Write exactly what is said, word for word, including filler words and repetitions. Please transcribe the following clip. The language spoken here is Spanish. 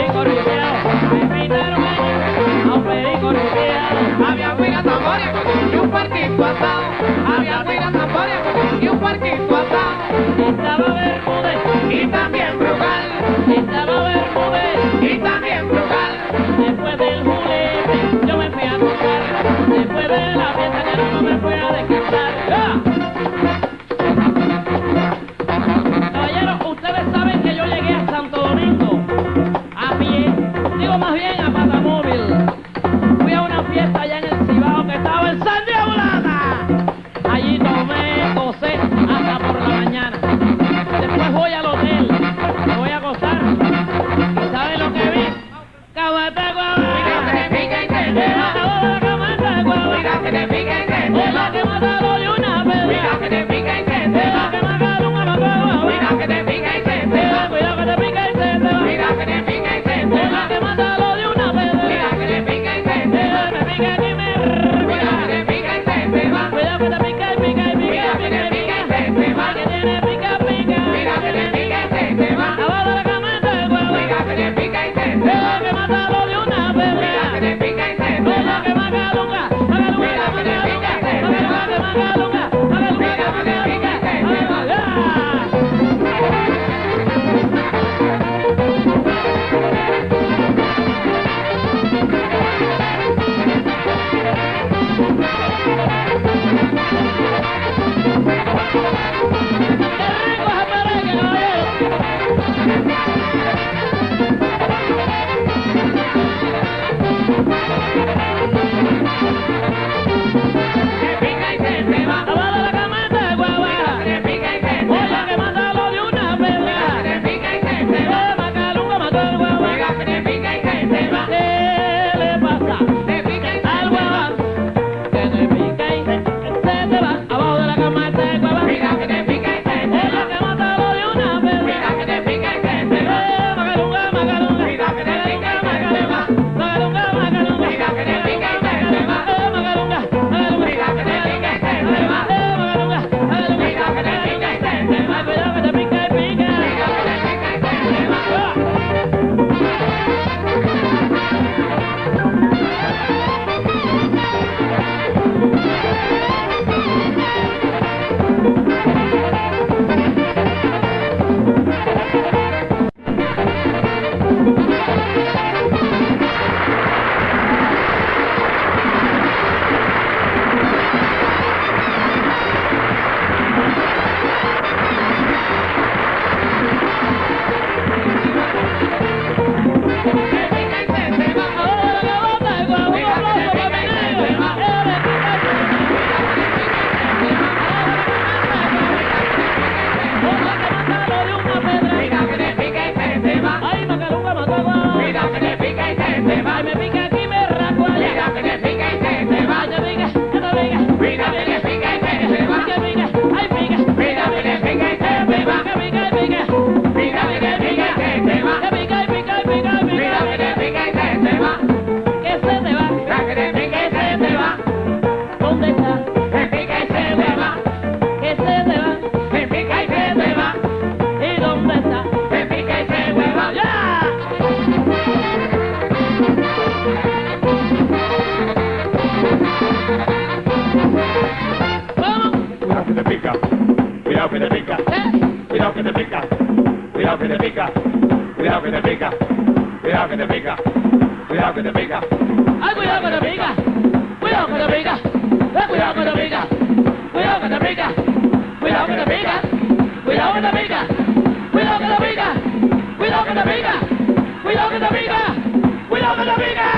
perico ripiado, me invitaron a un perico ripiado. Había huiga tamboria y un parquito asado. Había huiga tamboria y un parquito asado. Estaba Bermúdez Y también Brugal. estaba Bermúdez. Y también Brugal. Después del julete yo me fui a tocar. Después de la fiesta ya no me fui a descansar. ¡Ah! Caballeros, ustedes saben que yo llegué a Santo Domingo a pie, digo más bien a patamóvil. Fui a una fiesta allá en el Cibao que estaba en San Diabolata. Allí tomé, gocé hasta por la mañana. Después voy al hotel, me voy a acostar. ¿Y saben lo que vi? Camata Mira que te pica y te deja. Camata guava. Mira que te pica y te Mira deja. que matalo de una Mira pedra. que te pica y te Mira deja. que mataron a mató. Mira que te pica y te Mira, deja. cuidado que te pica y se te va. Mira que te pica y te Mira deja. que matalo de una pedra. Mira que te pica y te Mira, deja. me pica aquí me Mira que te pica y te deja. Cuidado que te pica y pica y pica Mira y que te pica y pica y pica. te te va. Que tiene pica pica. Mira que te pica y te te va. Abajo la camata de guava. Mira que te pica y te te Mira va. que matalo de una pedra. Mira que te pica y te te Mira va. que magalunga, magalunga, Mira que te pica y te te magalunga, va. que magalunga, magalunga, Mira que te pica y te te va. Te pica y te te va. Abajo la camata de guava. Te pica y te te Oye, va. que matalo de una pedra. Te pica y te te va. Eh, magalunga mató al guava. Mira que te pica y te te va. ¿Qué le pasa Te pica y te al te guava? va. Que te pica y se, se te va. Abajo de la camata de guava. Mira que te pica y te te Oye, va. que matalo de una pedra. Mira que te pica y te te va. Eh, magalunga, magalunga. Mira que te pica y te te va. Magalunga, magalunga. Mira que te pica y te te va. Eh, magalunga, magalunga. Mira que te pica y te te va. Eh, magalunga, magalunga. Mira que te pica y te te va. Ay, cuidado que te pica y pica. Mira que te pica y te te va. Ah. Te pica y te te va. Ahora la camata de guava. Un Mira que te aplauso pica para y mi te negro. te va. Eh, le pica y pica. Oye, que matalo de una pedra. Mira que te pica y te te va. Ay, magalunga mató a guava. Mira que te pica y te te va. Ay, me pica aquí, me rasco allá. Mira que te pica y te te va. Ay, te pica, que te pica. Mira que te pica y te te va. Que pica, ay, pica. Mira que te pica y te te va. Que pica y pica. Mira que te pica y te te va. Que pica y pica y pica y pica. Mira que te pica y te te va. Que se te va. Mira que te pica y te te va. ¿Dónde está? Te pica y se te va. Que se te va. Te pica y se te va. ¿Y dónde está? Te pica y se te va. ¡Ya! ¡Vamos! Cuidado que te pica, cuidado que te pica, ¿Eh? cuidado que te pica, cuidado que te pica, cuidado que te pica, cuidado que te pica, cuidado que te pica. ¡Ay, cuidado que te pica! ¡Cuidado que te pica! ¡Eh, cuidado que te pica! ¡Cuidado que te pica! ¡Cuidado que te pica! ¡Cuidado que te pica! ¡Cuidado que te pica! ¡Cuidado que te pica! ¡Cuidado que te pica! ¡Cuidado que te pica!